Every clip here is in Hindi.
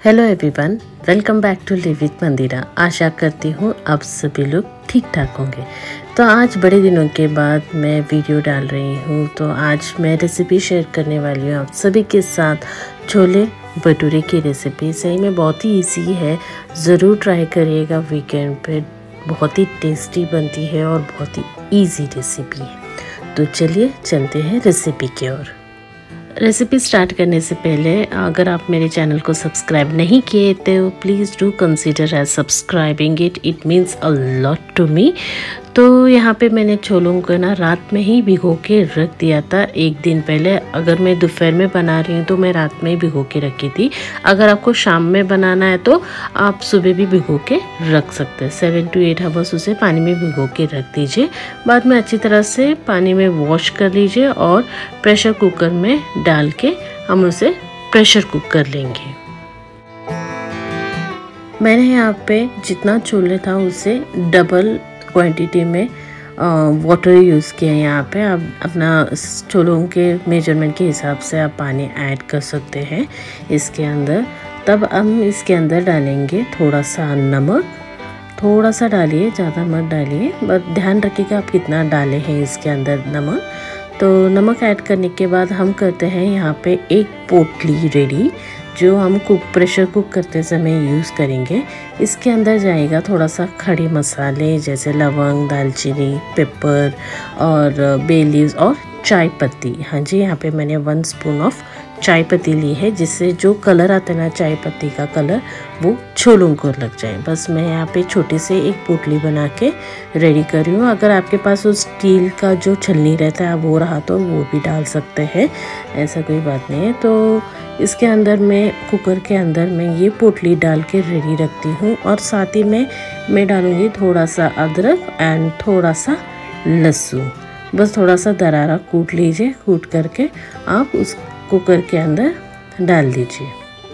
Hello everyone, welcome back to live with Mandira. आशा करती हूँ आप सभी लोग ठीक ठाक होंगे। तो आज बड़े दिनों के बाद मैं वीडियो डाल रही हूँ। तो आज मैं रेसिपी शेयर करने वाली हूँ आप सभी के साथ। छोले भटूरे की रेसिपी सही में बहुत ही इजी है, ज़रूर ट्राई करिएगा वीकेंड पे। बहुत ही टेस्टी बनती है और बहुत ही इजी रेसिपी है। तो चलिए चलते हैं रेसिपी की ओर। रेसिपी स्टार्ट करने से पहले अगर आप मेरे चैनल को सब्सक्राइब नहीं किए तो please do consider as subscribing it means a lot to me. तो यहाँ पे मैंने छोलों को ना रात में ही भिगो के रख दिया था, एक दिन पहले। अगर मैं दोपहर में बना रही हूँ तो मैं रात में ही भिगो के रखी थी। अगर आपको शाम में बनाना है तो आप सुबह भी भिगो के रख सकते हैं। 7 to 8 आवर्स उसे पानी में भिगो के रख दीजिए। बाद में अच्छी तरह से पानी में वॉश कर लीजिए और प्रेशर कुकर में डाल के हम उसे प्रेशर कुक कर लेंगे। मैंने यहाँ पे जितना छोले था उससे डबल क्वांटिटी में वाटर यूज़ किया है। यहाँ पे आप अपना छोलों के मेजरमेंट के हिसाब से आप पानी ऐड कर सकते हैं इसके अंदर। तब हम इसके अंदर डालेंगे थोड़ा सा नमक। थोड़ा सा डालिए, ज़्यादा मत डालिए, बस ध्यान रखिएगा आप कितना डाले हैं इसके अंदर नमक। तो नमक ऐड करने के बाद हम करते हैं यहाँ पे एक पोटली रेडी, जो हम प्रेशर कुक करते समय यूज़ करेंगे। इसके अंदर जाएगा थोड़ा सा खड़े मसाले जैसे लवंग, दालचीनी, पेपर और बे लीव्स और चाय पत्ती। हाँ जी, यहाँ पे मैंने 1 स्पून ऑफ चाय पत्ती ली है, जिससे जो कलर आता है ना चाय पत्ती का कलर, वो छोलों को लग जाए। बस मैं यहाँ पे छोटी से एक पोटली बना के रेडी कर रही हूँ। अगर आपके पास वो स्टील का जो छलनी रहता है वो रहा तो वो भी डाल सकते हैं, ऐसा कोई बात नहीं है। तो इसके अंदर मैं कुकर के अंदर मैं ये पोटली डाल के रेडी रखती हूँ। और साथ ही में मैं डालूँगी थोड़ा सा अदरक एंड थोड़ा सा लहसुन। बस थोड़ा सा दरारा कूट लीजिए, कूट करके आप उस कुकर के अंदर डाल दीजिए।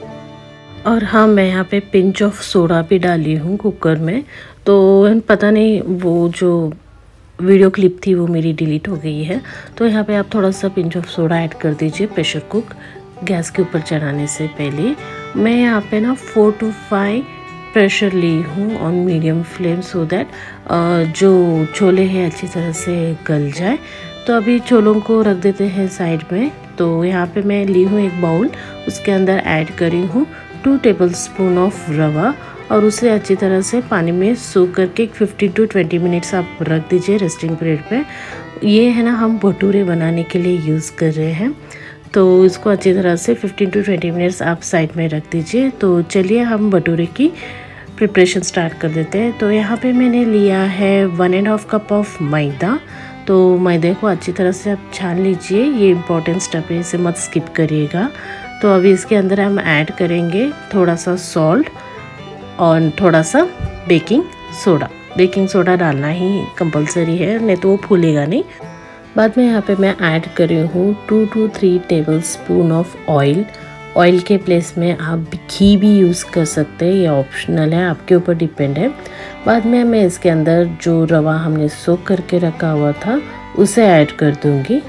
और हाँ, मैं यहाँ पे पिंच ऑफ सोडा भी डाली हूँ कुकर में। तो पता नहीं वो जो वीडियो क्लिप थी वो मेरी डिलीट हो गई है। तो यहाँ पे आप थोड़ा सा पिंच ऑफ सोडा ऐड कर दीजिए प्रेशर कुक गैस के ऊपर चढ़ाने से पहले। मैं यहाँ पे ना 4 to 5 प्रेशर ली हूँ on medium flame, so that जो छोले हैं अच्छी तरह से गल जाए। तो अभी छोलों को रख देते हैं साइड में। तो यहाँ पे मैं ली हूँ एक बाउल, उसके अंदर ऐड करी हूँ 2 टेबलस्पून ऑफ रवा और उसे अच्छी तरह से पानी में सोक करके 15 to 20 मिनट्स आप रख दीजिए रेस्टिंग पीरियड पे। ये है ना हम भटूरे बनाने के लिए यूज़ कर रहे हैं। तो इसको अच्छी तरह से 15 to 20 मिनट्स आप साइड में रख दीजिए। तो चलिए हम भटूरे की प्रिपरेशन स्टार्ट कर देते हैं। तो यहाँ पे मैंने लिया है 1.5 कप ऑफ मैदा। तो मैदे को अच्छी तरह से आप छान लीजिए, ये इम्पॉर्टेंट स्टेप है, इसे मत स्किप करिएगा। तो अभी इसके अंदर हम ऐड करेंगे थोड़ा सा सॉल्ट और थोड़ा सा बेकिंग सोडा। बेकिंग सोडा डालना ही कंपलसरी है, नहीं तो वो फूलेगा नहीं। बाद में यहाँ पे मैं ऐड कर रही हूँ 2 to 3 tablespoon of oil. Oil के प्लेस में आप घी भी यूज़ कर सकते हैं, ये ऑप्शनल है, आपके ऊपर डिपेंड है। बाद में मैं इसके अंदर जो रवा हमने सोक करके रखा हुआ था उसे ऐड कर दूँगी।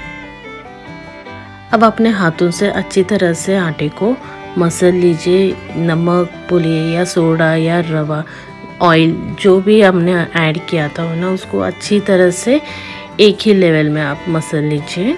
अब अपने हाथों से अच्छी तरह से आटे को मसल लीजिए। नमक बोलिए या सोडा या रवा, ऑयल जो भी हमने ऐड किया था ना, उसको अच्छी तरह से एक ही लेवल में आप मसल लीजिए।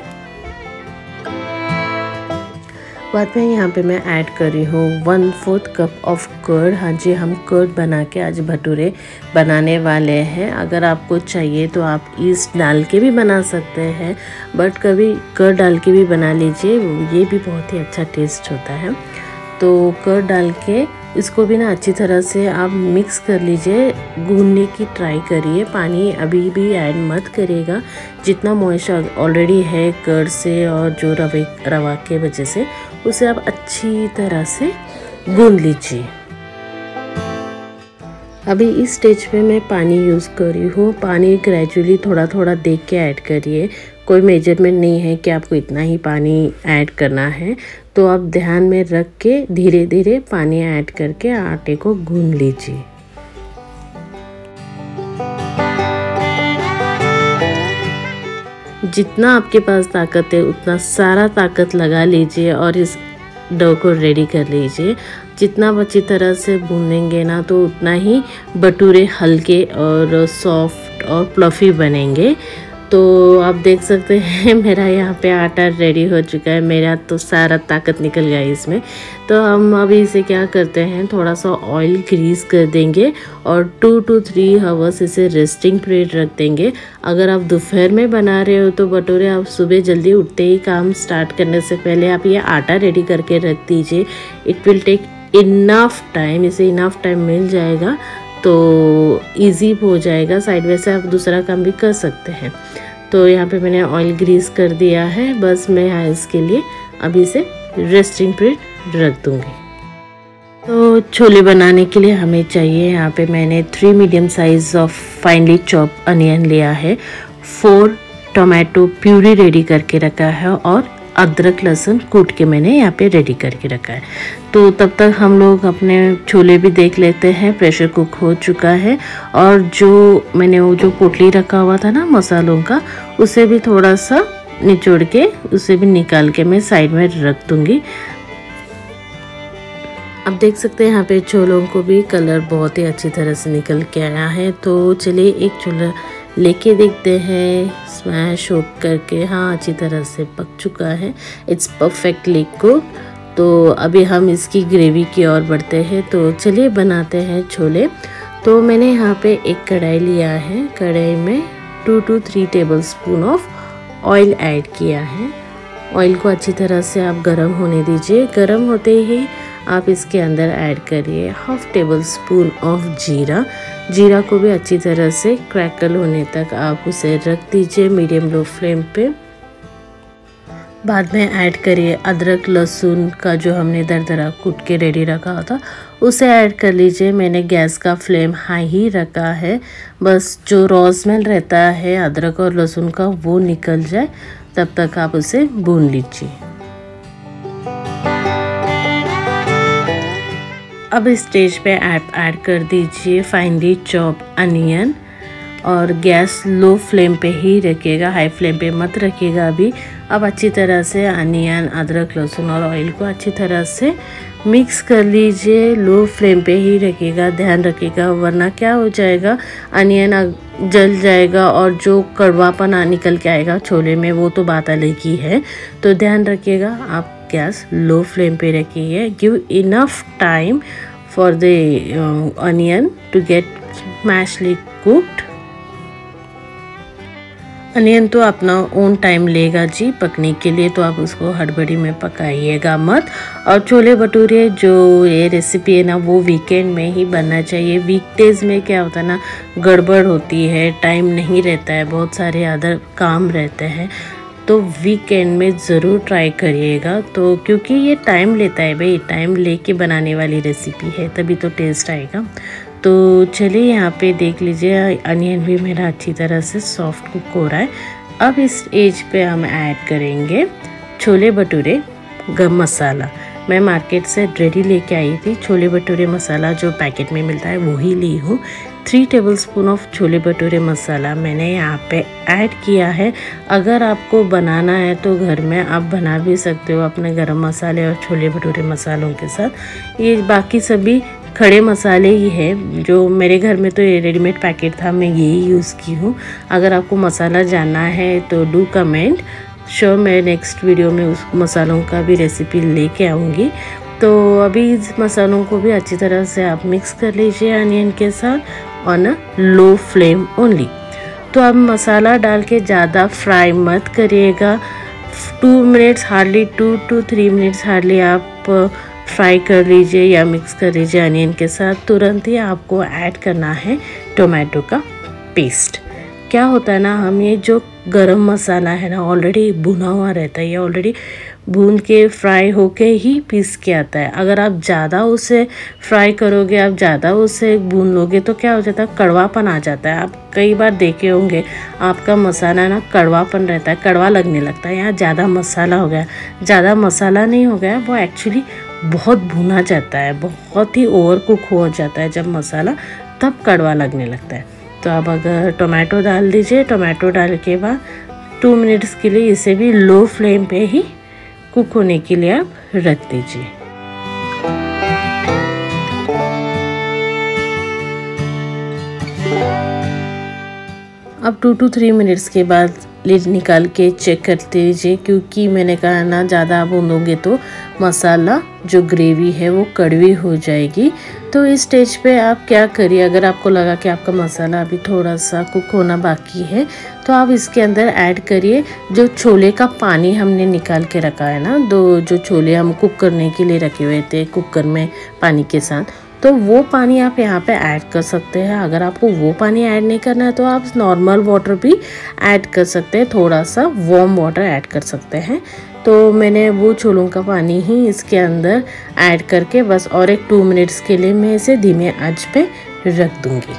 बाद में यहाँ पे मैं ऐड कर रही हूँ 1/4 कप ऑफ कर्ड। हाँ जी, हम कर्ड बना के आज भटूरे बनाने वाले हैं। अगर आपको चाहिए तो आप ईस्ट डाल के भी बना सकते हैं, बट कभी कर्ड डाल के भी बना लीजिए, ये भी बहुत ही अच्छा टेस्ट होता है। तो कर्ड डाल के इसको भी ना अच्छी तरह से आप मिक्स कर लीजिए, गूंदने की ट्राई करिए। पानी अभी भी ऐड मत करिएगा, जितना मॉइस्चर ऑलरेडी है कर्ड से और जो रवा के वजह से, उसे आप अच्छी तरह से गूंद लीजिए। अभी इस स्टेज पे मैं पानी यूज़ कर रही हूँ। पानी ग्रेजुअली थोड़ा थोड़ा देख के ऐड करिए, कोई मेजरमेंट नहीं है कि आपको इतना ही पानी ऐड करना है। तो आप ध्यान में रख के धीरे धीरे पानी ऐड करके आटे को गूंद लीजिए। जितना आपके पास ताकत है उतना सारा ताकत लगा लीजिए और इस डो को रेडी कर लीजिए। जितना अच्छी तरह से भूनेंगे ना तो उतना ही भटूरे हल्के और सॉफ्ट और प्लफी बनेंगे। तो आप देख सकते हैं मेरा यहाँ पे आटा रेडी हो चुका है। मेरा तो सारा ताकत निकल गया है इसमें। तो हम अभी इसे क्या करते हैं, थोड़ा सा ऑयल ग्रीस कर देंगे और 2 to 3 आवर्स इसे रेस्टिंग पीरियड रख देंगे। अगर आप दोपहर में बना रहे हो तो भटूरे आप सुबह जल्दी उठते ही काम स्टार्ट करने से पहले आप ये आटा रेडी करके रख दीजिए। It will take enough time, इसे इनफ टाइम मिल जाएगा तो इजी हो जाएगा। साइड बाय से आप दूसरा काम भी कर सकते हैं। तो यहाँ पे मैंने ऑयल ग्रीस कर दिया है। बस मैं यहाँ इसके लिए अभी इसे रेस्टिंग पीरियड रख दूँगी। तो छोले बनाने के लिए हमें चाहिए, यहाँ पे मैंने 3 medium size of finely chop onion लिया है, 4 टोमेटो प्यूरी रेडी करके रखा है और अदरक लहसुन कूट के मैंने यहाँ पे रेडी करके रखा है। तो तब तक हम लोग अपने छोले भी देख लेते हैं। प्रेशर कुक हो चुका है और जो मैंने वो जो पोटली रखा हुआ था ना मसालों का, उसे भी थोड़ा सा निचोड़ के उसे भी निकाल के मैं साइड में रख दूँगी। अब देख सकते हैं यहाँ पे छोलों को भी कलर बहुत ही अच्छी तरह से निकल के आया है। तो चलिए एक छोला लेके देखते हैं, स्मैश हो करके। हाँ, अच्छी तरह से पक चुका है, इट्स परफेक्टली कुक। तो अभी हम इसकी ग्रेवी की ओर बढ़ते हैं। तो चलिए बनाते हैं छोले। तो मैंने यहाँ पे एक कढ़ाई लिया है, कढ़ाई में 2 to 3 tablespoon of oil add किया है। ऑयल को अच्छी तरह से आप गरम होने दीजिए। गरम होते ही आप इसके अंदर ऐड करिए 1/2 टेबलस्पून ऑफ जीरा। जीरा को भी अच्छी तरह से क्रैकल होने तक आप उसे रख दीजिए मीडियम लो फ्लेम पे। बाद में ऐड करिए अदरक लहसुन का जो हमने दरदरा कूट के रेडी रखा था, उसे ऐड कर लीजिए। मैंने गैस का फ्लेम हाई ही रखा है, बस जो रॉ स्मेल रहता है अदरक और लहसुन का वो निकल जाए तब तक आप उसे भून लीजिए। अब इस स्टेज पे आप ऐड कर दीजिए फाइनली चॉप अनियन और गैस लो फ्लेम पे ही रखिएगा, हाई फ्लेम पे मत रखिएगा अभी। अब अच्छी तरह से अनियन, अदरक, लहसुन और ऑयल को अच्छी तरह से मिक्स कर लीजिए। लो फ्लेम पे ही रखिएगा, ध्यान रखिएगा, वरना क्या हो जाएगा, अनियन जल जाएगा और जो कड़वापन निकल के आएगा छोले में वो तो बात अलग ही है। तो ध्यान रखिएगा, आप गैस लो फ्लेम पे रखिए। Give enough time for the onion to get smashly cooked. Onion तो अपना ओन टाइम लेगा जी पकने के लिए, तो आप उसको हड़बड़ी में पकाइएगा मत। और छोले भटूरे जो ये रेसिपी है ना वो वीकेंड में ही बनना चाहिए। वीकडेज में क्या होता है ना, गड़बड़ होती है, टाइम नहीं रहता है, बहुत सारे अदर काम रहते हैं। तो वीकेंड में ज़रूर ट्राई करिएगा। तो क्योंकि ये टाइम लेता है भाई, टाइम लेके बनाने वाली रेसिपी है, तभी तो टेस्ट आएगा। तो चलिए यहाँ पे देख लीजिए अनियन भी मेरा अच्छी तरह से सॉफ्ट कुक हो रहा है। अब इस एज पे हम ऐड करेंगे छोले भटूरे गरम मसाला। मैं मार्केट से रेडी लेके आई थी छोले भटूरे मसाला, जो पैकेट में मिलता है वही ली हूँ। 3 टेबलस्पून ऑफ छोले भटूरे मसाला मैंने यहाँ पे ऐड किया है। अगर आपको बनाना है तो घर में आप बना भी सकते हो अपने गरम मसाले और छोले भटूरे मसालों के साथ। ये बाकी सभी खड़े मसाले ही है, जो मेरे घर में तो ये रेडीमेड पैकेट था, मैं यही यूज़ की हूँ। अगर आपको मसाला जानना है तो डू कमेंट, श्योर मैं नेक्स्ट वीडियो में उस मसालों का भी रेसिपी लेके आऊँगी। तो अभी इस मसालों को भी अच्छी तरह से आप मिक्स कर लीजिए अनियन के साथ on a low flame only. तो अब मसाला डाल के ज़्यादा फ्राई मत करिएगा। 2 minutes hardly, 2 to 3 minutes hardly आप फ्राई कर लीजिए या मिक्स कर लीजिए अनियन के साथ। तुरंत ही आपको ऐड करना है टोमेटो का पेस्ट। क्या होता है ना, हम ये जो गरम मसाला है ना ऑलरेडी भुना हुआ रहता है, ये ऑलरेडी भून के फ्राई होके ही पीस के आता है। अगर आप ज़्यादा उसे फ्राई करोगे, आप ज़्यादा उसे भून लोगे तो क्या हो जाता है, कड़वापन आ जाता है। आप कई बार देखे होंगे आपका मसाला ना कड़वापन रहता है, कड़वा लगने लगता है। यहाँ ज़्यादा मसाला हो गया, ज़्यादा मसाला नहीं हो गया, वो एक्चुअली बहुत भुना जाता है, बहुत ही ओवर कुक हो जाता है जब मसाला, तब कड़वा लगने लगता है। तो अब अगर टोमेटो डाल दीजिए, टोमेटो डाल के बाद 2 मिनट्स के लिए इसे भी लो फ्लेम पे ही कुक होने के लिए आप रख दीजिए। अब 2 to 3 मिनट्स के बाद लिड निकाल के चेक करते लीजिए, क्योंकि मैंने कहा ना ज़्यादा भूनोगे तो मसाला जो ग्रेवी है वो कड़वी हो जाएगी। तो इस स्टेज पे आप क्या करिए, अगर आपको लगा कि आपका मसाला अभी थोड़ा सा कुक होना बाकी है तो आप इसके अंदर ऐड करिए जो छोले का पानी हमने निकाल के रखा है ना, जो छोले हम कुक करने के लिए रखे हुए थे कुकर में पानी के साथ, तो वो पानी आप यहाँ पे ऐड कर सकते हैं। अगर आपको वो पानी ऐड नहीं करना है तो आप नॉर्मल वाटर भी ऐड कर सकते हैं, थोड़ा सा वार्म वाटर ऐड कर सकते हैं। तो मैंने वो छोलों का पानी ही इसके अंदर ऐड करके बस और एक 2 मिनट्स के लिए मैं इसे धीमे आंच पे रख दूँगी।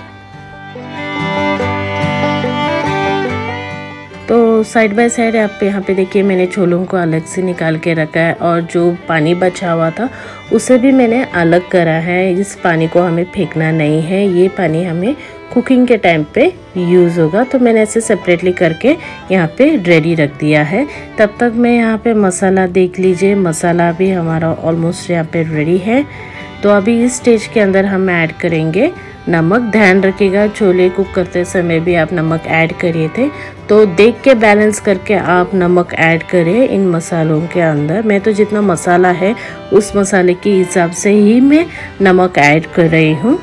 तो साइड बाय साइड आप यहाँ पे देखिए मैंने छोलों को अलग से निकाल के रखा है और जो पानी बचा हुआ था उसे भी मैंने अलग करा है। इस पानी को हमें फेंकना नहीं है, ये पानी हमें कुकिंग के टाइम पे यूज़ होगा। तो मैंने ऐसे सेपरेटली करके यहाँ पे रेडी रख दिया है। तब तक मैं यहाँ पे मसाला देख लीजिए, मसाला भी हमारा ऑलमोस्ट यहाँ पे रेडी है। तो अभी इस स्टेज के अंदर हम ऐड करेंगे नमक। ध्यान रखिएगा छोले कुक करते समय भी आप नमक ऐड करिए थे, तो देख के बैलेंस करके आप नमक ऐड करें इन मसालों के अंदर। मैं तो जितना मसाला है उस मसाले के हिसाब से ही मैं नमक ऐड कर रही हूँ।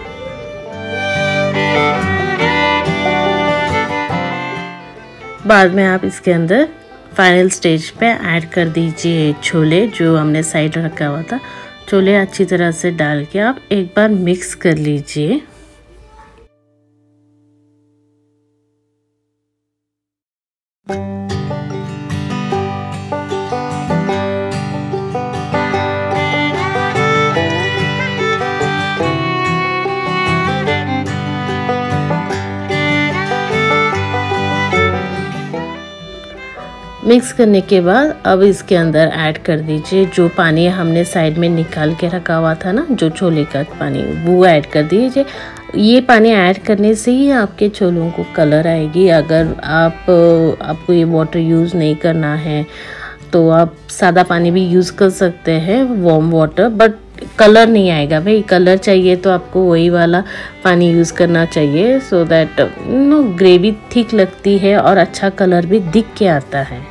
बाद में आप इसके अंदर फाइनल स्टेज पे ऐड कर दीजिए छोले जो हमने साइड रखा हुआ था। छोले अच्छी तरह से डाल के आप एक बार मिक्स कर लीजिए। मिक्स करने के बाद अब इसके अंदर ऐड कर दीजिए जो पानी हमने साइड में निकाल के रखा हुआ था ना, जो छोले का पानी, वो ऐड कर दीजिए। ये पानी ऐड करने से ही आपके छोलों को कलर आएगी। अगर आपको ये वाटर यूज़ नहीं करना है तो आप सादा पानी भी यूज़ कर सकते हैं, वार्म वाटर, बट कलर नहीं आएगा भाई। कलर चाहिए तो आपको वही वाला पानी यूज़ करना चाहिए, सो दैट ग्रेवी थिक लगती है और अच्छा कलर भी दिख के आता है।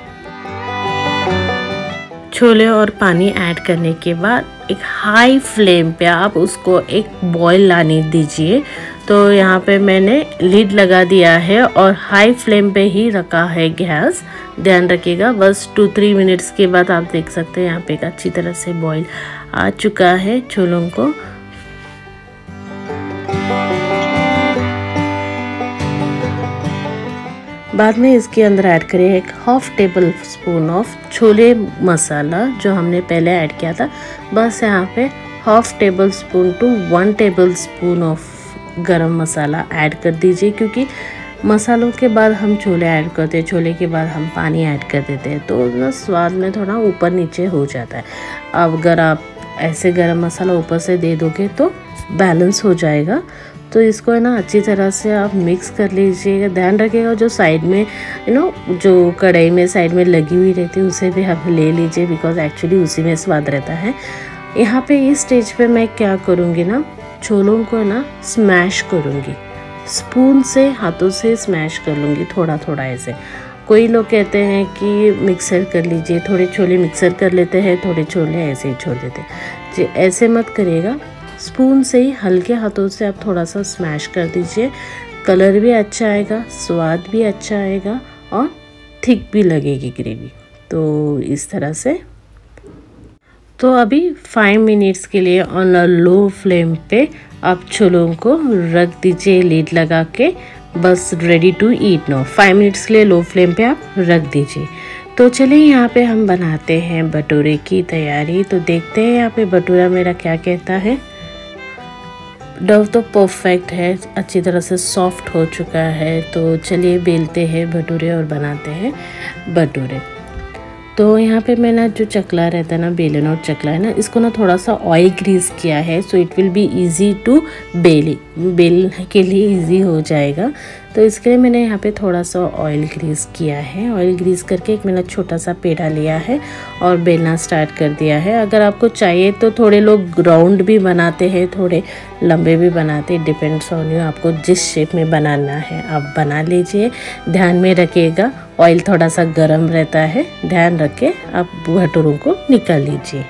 छोले और पानी ऐड करने के बाद एक हाई फ्लेम पे आप उसको एक बॉईल लाने दीजिए। तो यहाँ पे मैंने लिड लगा दिया है और हाई फ्लेम पे ही रखा है गैस। ध्यान रखिएगा, बस 2-3 मिनट्स के बाद आप देख सकते हैं यहाँ पे एक अच्छी तरह से बॉईल आ चुका है छोलों को। बाद में इसके अंदर ऐड करें एक 1/2 tablespoon of chole masala जो हमने पहले ऐड किया था। बस यहाँ पे 1/2 tablespoon to 1 tablespoon of garam masala add कर दीजिए, क्योंकि मसालों के बाद हम छोले ऐड करते हैं, छोले के बाद हम पानी ऐड कर देते हैं, तो ना स्वाद में थोड़ा ऊपर नीचे हो जाता है। अब अगर आप ऐसे गरम मसाला ऊपर से दे दोगे तो बैलेंस हो जाएगा। तो इसको है ना अच्छी तरह से आप मिक्स कर लीजिएगा। ध्यान रखिएगा जो साइड में जो कढ़ाई में साइड में लगी हुई रहती है उसे भी आप ले लीजिए, बिकॉज एक्चुअली उसी में स्वाद रहता है। यहाँ पे इस स्टेज पे मैं क्या करूँगी ना, छोलों को ना स्मैश करूँगी, स्पून से हाथों से स्मैश कर लूँगी थोड़ा थोड़ा ऐसे। कोई लोग कहते हैं कि मिक्सर कर लीजिए, थोड़े छोले मिक्सर कर लेते हैं, थोड़े छोले ऐसे ही छोड़ देते हैं। जी ऐसे मत करिएगा, स्पून से ही हल्के हाथों से आप थोड़ा सा स्मैश कर दीजिए। कलर भी अच्छा आएगा, स्वाद भी अच्छा आएगा और थिक भी लगेगी ग्रेवी। तो इस तरह से तो अभी 5 मिनट्स के लिए ऑन अ लो फ्लेम पे आप छोलों को रख दीजिए लिड लगा के, बस ready to eat no. 5 minutes के लिए लो फ्लेम पे आप रख दीजिए। तो चलिए यहाँ पे हम बनाते हैं भटूरे की तैयारी। तो देखते हैं यहाँ पे भटूरा मेरा क्या कहता है। डव तो परफेक्ट है, अच्छी तरह से सॉफ्ट हो चुका है। तो चलिए बेलते हैं भटूरे और बनाते हैं भटूरे। तो यहाँ पे मैं ना जो चकला रहता है ना, बेलन और चकला है ना, इसको ना थोड़ा सा ऑयल ग्रीस किया है, so it will be easy to बेलने के लिए इजी हो जाएगा। तो इसके लिए मैंने यहाँ पे थोड़ा सा ऑयल ग्रीस किया है। ऑयल ग्रीस करके एक मैंने छोटा सा पेड़ा लिया है और बेलना स्टार्ट कर दिया है। अगर आपको चाहिए तो थोड़े लोग राउंड भी बनाते हैं, थोड़े लंबे भी बनाते हैं, डिपेंड्स ऑन यू, आपको जिस शेप में बनाना है आप बना लीजिए। ध्यान में रखिएगा ऑयल थोड़ा सा गर्म रहता है, ध्यान रख के आप भटूरों को निकाल लीजिए।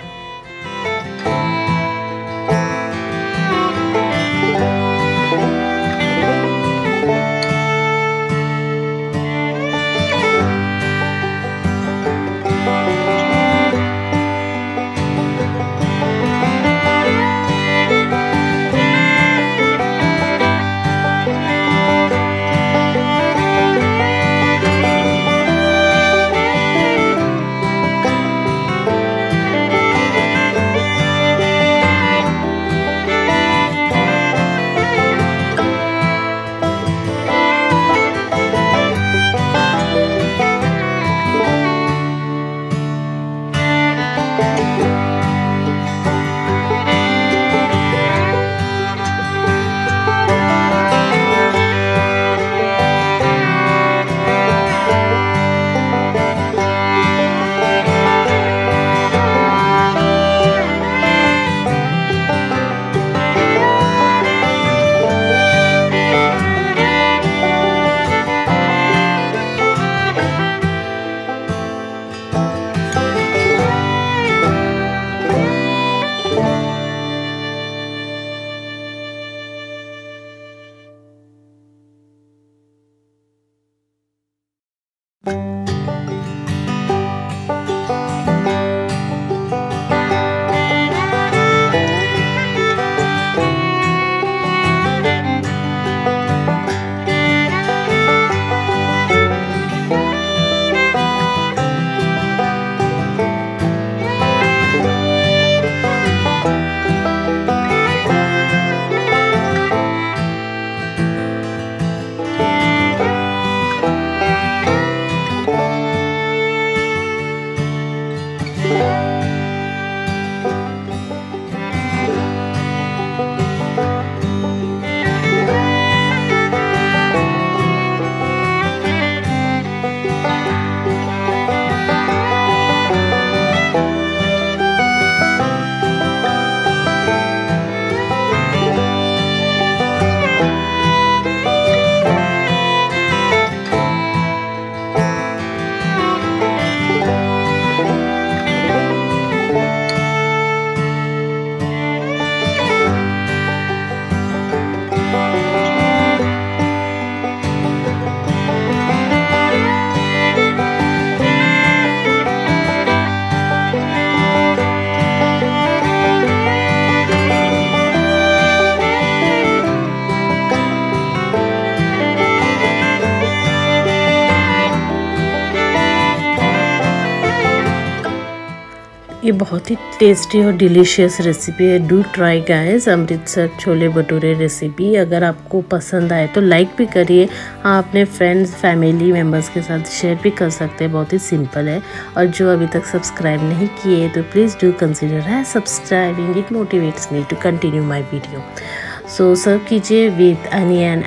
ये बहुत ही टेस्टी और डिलीशियस रेसिपी है। Do try guys Amritsar chole bhature recipe. अगर आपको पसंद आए तो लाइक भी करिए। हाँ, अपने फ्रेंड्स फैमिली मेम्बर्स के साथ शेयर भी कर सकते हैं। बहुत ही सिंपल है। और जो अभी तक सब्सक्राइब नहीं किए तो प्लीज़ डू कंसिडर है subscribing, it motivates me to continue my video. So serve कीजिए विद अनियन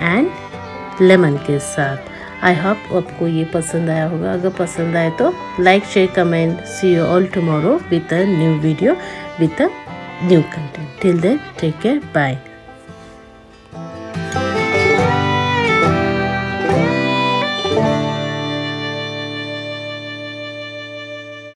एंड लेमन के साथ। आई होप आपको ये पसंद आया होगा। अगर पसंद आए तो like share comment. See you all tomorrow with a new video with a new content. Till then take care, bye.